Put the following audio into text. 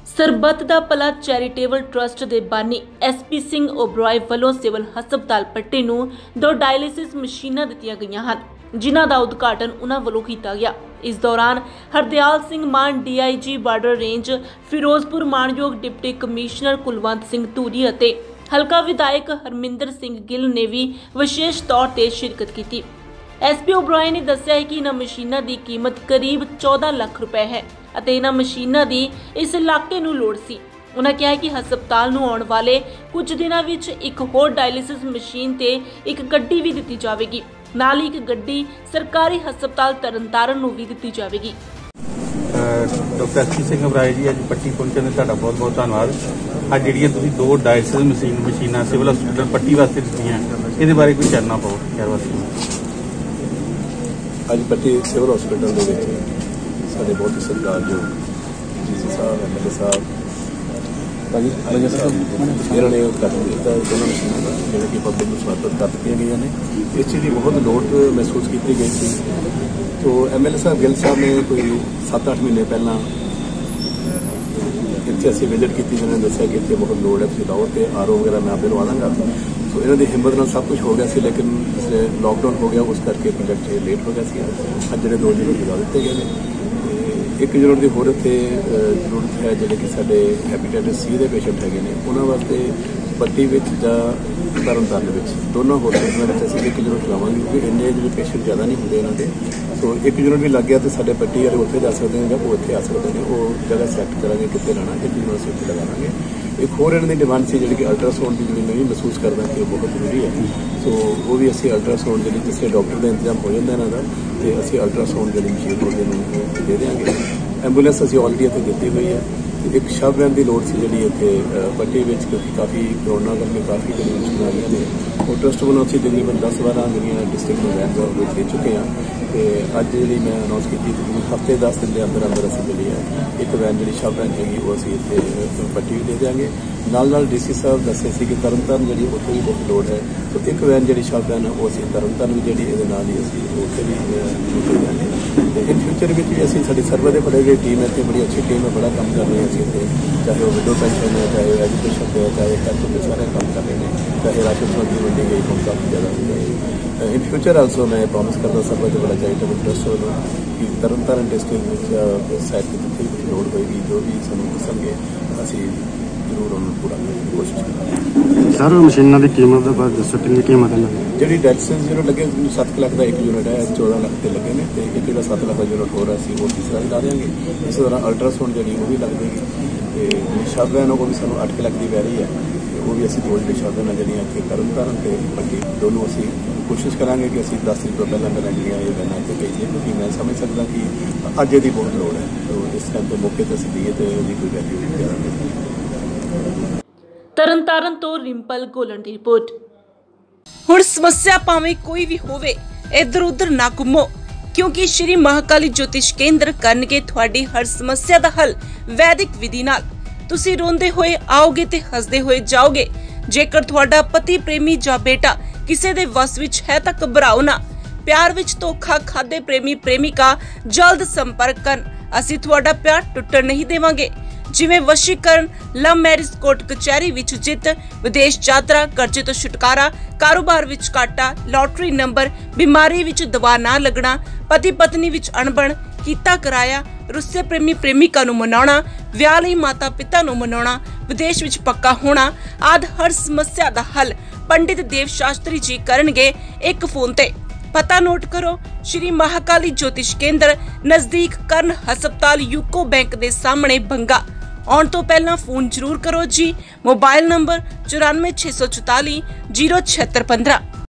ਸਰਬੱਤ ਦਾ ਭਲਾ charitable trust ਦੇ ਬਾਨੀ ਐਸਪੀ ਸਿੰਘ ਓਬਰਾਏ ਵੱਲੋਂ ਸਿਵਲ ਹਸਪਤਾਲ ਪੱਟੀ ਨੂੰ 2 ਡਾਇਲਿਸਿਸ ਮਸ਼ੀਨਾਂ ਦਿੱਤੀਆਂ ਗਈਆਂ ਹਨ, ਜਿਨ੍ਹਾਂ ਦਾ ਉਦਘਾਟਨ ਉਹਨਾਂ ਵੱਲੋਂ ਕੀਤਾ ਗਿਆ। इस दौरान Hardayal Singh Maan DIG border range Ferozepur मानयोग डिप्टी कमिश्नर कुलवंत सिंह धूरी ਅਤੇ हल्का विधायक हरमिंदर सिंह गिल ने भी विशेष तौर पर शिरकत की। एसपी ओबराए ने दस्सिया है कि इन्हां मशीनां दी कीमत करीब 14 लाख रुपए है ਅਤੇ इन्हां मशीनां दी इस इलाके ਨੂੰ ਲੋੜ ਸੀ। उन्होंने कहा कि हस्पताल ਨੂੰ आने वाले कुछ दिनों ਵਿੱਚ एक होर डायलिसिस मशीन ਤੇ एक ਗੱਡੀ भी ਦਿੱਤੀ ਜਾਵੇਗੀ। ਨਾਲ ਹੀ ਇੱਕ ਗੱਡੀ ਸਰਕਾਰੀ ਹਸਪਤਾਲ ਤਰਨਤਾਰਨ ਨੂੰ ਵੀ ਦਿੱਤੀ ਜਾਵੇਗੀ। ਡਾਕਟਰ ਐਸਪੀ ਸਿੰਘ ਓਬਰਾਏ ਜੀ ਅੱਜ ਪੱਟੀ ਪਹੁੰਚਣ ਦੇ ਤੁਹਾਡਾ ਬਹੁਤ ਬਹੁਤ ਧੰਨਵਾਦ। ਅੱਜ ਜਿਹੜੀਆਂ ਤੁਸੀਂ 2 ਡਾਇਲਿਸਿਸ ਮਸ਼ੀਨਾਂ ਸਿਵਲ ਹਸਪਤਾਲ ਪੱਟੀ ਵਾਸਤੇ ਦਿੱਤੀਆਂ, ਇਹਦੇ ਬਾਰੇ ਕੋਈ ਚਾਨਣਾ ਪਾਓ ਸ਼ਹਿਰ ਵਾਸੀਆਂ ਨੂੰ। ਅੱਜ ਪੱਟੀ ਸਿਵਲ ਹਸਪਤਾਲ ਦੇ ਵਿੱਚ ਸਾਡੇ ਬਹੁਤ ਹੀ ਸਤਿਕਾਰਯੋਗ ਡੀਸੀ ਸਾਹਿਬ ਐਮਐਲਏ ਸਾਹਿਬ ਇਹਨਾਂ ਨੇ ਉਦਘਾਟਨ ਕੀਤਾ। ਦੋਨਾਂ ਮਸ਼ੀਨਾਂ ਦਾ ਜਿਹੜਾ ਕਿ ਪਬਲਿਕ ਨੂੰ ਸਮਰਪਿਤ ਕਰ ਦਿੱਤੀਆਂ ਗਈਆਂ ਨੇ। ਇਸ ਚੀਜ਼ ਦੀ ਬਹੁਤ ਲੋੜ ਮਹਿਸੂਸ ਕੀਤੀ ਗਈ ਸੀ। ਤੋ ਐਮਐਲਏ ਸਾਹਿਬ ਗਿੱਲ ਸਾਹਿਬ ਨੇ ਕੋਈ 7-8 ਮਹੀਨੇ ਪਹਿਲਾਂ ਇੱਥੇ ਅਸੀਂ ਵਿਜ਼ਿਟ ਕੀਤੀ, ਜਿਹਨਾਂ ਨੇ ਦੱਸਿਆ ਕਿ ਇੱਥੇ ਬਹੁਤ ਲੋੜ ਹੈ, ਤੁਸੀਂ ਲਾਓ ਤੇ RO ਵਗੈਰਾ ਮੈਂ ਆਪੇ ਲਵਾ ਦਾਂਗਾ। ਸੋ ਇਹਨਾਂ ਦੀ ਹਿੰਮਤ ਨਾਲ ਸਭ ਕੁਝ ਹੋ ਗਿਆ ਸੀ, ਲੇਕਿਨ ਲਾਕਡਾਊਨ ਹੋ ਗਿਆ, ਉਸ ਕਰਕੇ ਪ੍ਰੋਜੈਕਟ ਲੇਟ ਹੋ ਗਿਆ ਸੀ। ਅੱਜ ਜਿਹੜੇ 2 ਯੂਨਿਟ ਲਗਾ ਦਿੱਤੇ ਗਏ ਨੇ। एक यूनिट की होर इत्थे जरूरत है, जिहड़े कि साडे हैपेटाइटिस C के पेशेंट हैगे ने, उन्हां वास्ते पट्टी विच जां तरनताਰਨ विच दोनों हॉस्पिटलों में असीं एक यूनिट लगावांगे, क्योंकि इन्ने जिहड़े पेशेंट ज़्यादा नहीं होंदे इन्हां दे। सो एक यूनिट भी लग गया तो साडे पट्टी वाले उत्थे जा सकते हैं जां वो इत्थे आ सकते हैं। वो जगह सैलेक्ट करांगे कित्थे लाना, एक यूनिट असीं उत्थे लगावांगे। एक होर इन्हां दी डिमांड सी जिहड़ी कि अल्ट्रासाउंड की, जिहड़ी मैं भी महसूस करदा कि बहुत जरूरी है। सो वो भी असीं अल्ट्रासाउंड जिहड़ी जिसले डॉक्टर का इंतजाम हो जाता इन्हां दा, ते असीं अल्ट्रासाउंड जिहड़ी मशीन उहदे दे देंगे। एंबूलेंस असीं ऑलरेडी इत्थे दित्ती हुई है। एक शव वैन की लोड़ सी जिहड़ी इत्थे पट्टी विच, क्योंकि काफ़ी कोरोना करके काफ़ी जिहड़ी मुश्किल आ रही ने। और ट्रस्ट वालों असीं तकरीबन 10-12 जिहड़ियां डिस्ट्रिक्ट में वैन दे चुके हैं। तो अज जिहड़ी मैं अनाउंस की हफ्ते 10 दिन के अंदर अंदर असीं जिहड़ी है एक वैन जिहड़ी शव वैन हैगी वो असीं इत्थे पट्टी भी दे देंगे। नाल डीसी साहब दस्से सी कि तरनताਰਨ जिहड़ी उत्थे भी बहुत लोड़ है। तो एक वैन जिहड़ी शव वैन है वो असीं तरनताਰਨ भी जिहड़ी इहदे नाल ही असीं उत्थे भी दे देंगे। इन फ्यूचर में भी असीं साडी सर्वर दे बड़े टीम है, इत्थे बड़ी अच्छी टीम है, बड़ा काम कर रहे हैं असीं इत्थे, चाहे वो विडो पेंशन है, चाहे एजुकेशन है, चाहे हेल्थ के सारे काम कर रहे हैं, चाहे राशन सामग्री वंडी गई हम काफ़ी ज़्यादा हो गई। इन फ्यूचर आल्सो मैं प्रॉमिस करता सर्वर जो बड़ा चैरिटेबल ट्रस्ट वालों कि तरनताਰਨ डिस्ट्रिक्ट साइड जिथे भी लोड़ होएगी, जो भी सानूं दस्सणगे असीं जरूर उन्होंने पूरा करने की कोशिश करेंगे। सर मशीनों की कीमत के बाद दसो कितनी कीमत है? जी डायलिसिस यूनिट लगे 7 लाख का एक यूनिट है, 14 लाख के लगे ने, तो एक 7 लाख का यूनिट हो रहा है वो तीसरा भी ला देंगे। इस तरह अल्ट्रासाउंड जी वो भी लग जाएगी। तो शव वैन वो भी सूँ 8 लाख की पै रही है, वो भी असी 2 शव वैन जी इतने तरनताਰਨ से पट्टी दोनों असी कोशिश करा कि असी 10 दिन तो पहले मेरा जी ये वैन इतने भेजिए, क्योंकि मैं समझ सकता कि अज ये बहुत लोड़ है। तो इस टाइम पर मौके पर असी दीए तो यदि कोई वैल्यू भी ज़्यादा नहीं। ਤਰਨਤਾਰਨ ਤੋਂ ਰਿੰਪਲ ਗੋਲਨ ਦੀ ਰਿਪੋर्ट। ਹੁਣ ਸਮੱਸਿਆ ਭਾਵੇਂ ਕੋਈ ਵੀ ਹੋਵੇ, ਇੱਧਰ ਉੱਧਰ ਨਾ ਘੁੰਮੋ, ਕਿਉਂਕਿ ਸ਼੍ਰੀ ਮਹਾਕਾਲੀ ਜੋਤਿਸ਼ ਕੇਂਦਰ ਕਰਨਗੇ ਤੁਹਾਡੀ ਹਰ ਸਮੱਸਿਆ ਦਾ ਹੱਲ ਵੈਦਿਕ ਵਿਧੀ ਨਾਲ। ਤੁਸੀਂ ਰੋਂਦੇ ਹੋਏ ਆਓਗੇ ਤੇ ਹੱਸਦੇ ਹੋਏ ਜਾਓਗੇ। ਜੇਕਰ ਤੁਹਾਡਾ ਪਤੀ ਪ੍ਰੇਮੀ ਜਾਂ ਬੇਟਾ ਕਿਸੇ ਦੇ ਵਸ ਵਿੱਚ ਹੈ ਤਾਂ ਘਬਰਾਓ ਨਾ। ਪਿਆਰ ਵਿੱਚ ਧੋਖਾ ਖਾਦੇ ਪ੍ਰੇਮੀ ਪ੍ਰੇਮਿਕਾ ਜਲਦ ਸੰਪਰਕ ਕਰਨ। ਅਸੀਂ ਤੁਹਾਡਾ ਪਿਆਰ ਟੁੱਟਣ ਨਹੀਂ ਦੇਵਾਂਗੇ। ਜਿਵੇਂ ਵਸ਼ੀਕਰਨ, ਲਵ ਮੈਰਿਜ ਕੋਰਟ ਕਚਹਿਰੀ ਵਿੱਚ ਜਿੱਤ, ਵਿਦੇਸ਼ ਯਾਤਰਾ, ਕਰਜ਼ੇ ਤੋਂ ਛੁਟਕਾਰਾ, ਕਾਰੋਬਾਰ ਵਿੱਚ ਘਾਟਾ, ਲਾਟਰੀ ਨੰਬਰ, ਬਿਮਾਰੀ ਵਿੱਚ ਦਵਾ ਨਾ ਲੱਗਣਾ, ਪਤੀ ਪਤਨੀ ਵਿੱਚ ਅਣਬਣ, ਕੀਤਾ ਕਰਾਇਆ, ਰੁੱਸੇ ਪ੍ਰੇਮੀ ਪ੍ਰੇਮਿਕਾ ਨੂੰ ਮਨਾਉਣਾ, ਵਿਆਹ ਲਈ ਮਾਤਾ ਪਿਤਾ ਨੂੰ ਮਨਾਉਣਾ, ਵਿਦੇਸ਼ ਵਿੱਚ ਪੱਕਾ ਹੋਣਾ ਆਦਿ ਹਰ ਸਮੱਸਿਆ ਦਾ ਹੱਲ ਪੰਡਿਤ ਦੇਵ ਸ਼ਾਸਤਰੀ ਜੀ ਕਰਨਗੇ ਇੱਕ ਫੋਨ ਤੇ। पता नोट करो, श्री महाकाली ज्योतिष केंद्र नजदीक कर्ण हस्पताल यूको बैंक के सामने बंगा। आने तो पहला फोन जरूर करो जी। Mobile number 94 644 07615।